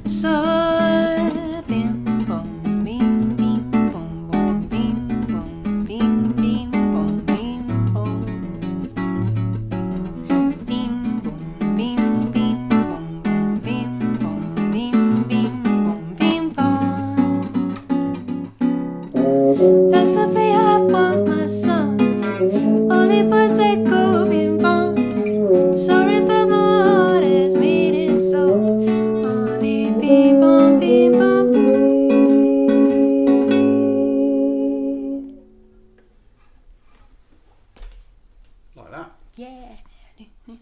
sol. Bim bom bim bim bom bom bim bom bim bim bom bim bom. Bim bom bim bim bom bom bim bom bim bim bom bim bom. That's a